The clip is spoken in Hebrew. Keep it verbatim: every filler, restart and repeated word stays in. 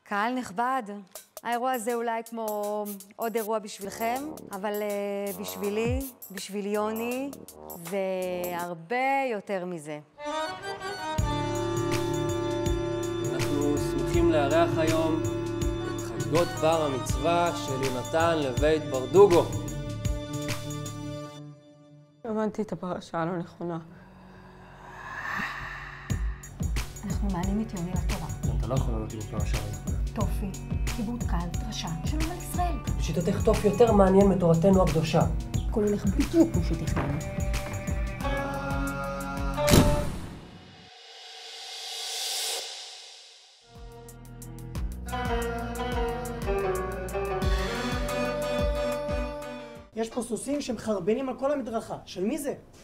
קהל נכבד, האירוע הזה אולי כמו עוד אירוע בשבילכם, אבל uh, בשבילי, בשביל יוני, זה הרבה יותר מזה. אנחנו שמחים לארח היום את חגיגות בר המצווה של יונתן לבית ברדוגו. הבנתי את הפרשה הלא נכונה. אנחנו מעלים את יוני לתורה. אתה לא יכול לענות עם הפרשה הלא נכונה. טופי, כיבוד קהל, דרשה, שלום על ישראל. לשיטתך טופי יותר מעניין מתורתנו הקדושה. הכל הולך בדיוק כמו שתכננו. יש פה סוסים שמחרבנים על כל המדרכה. של מי זה?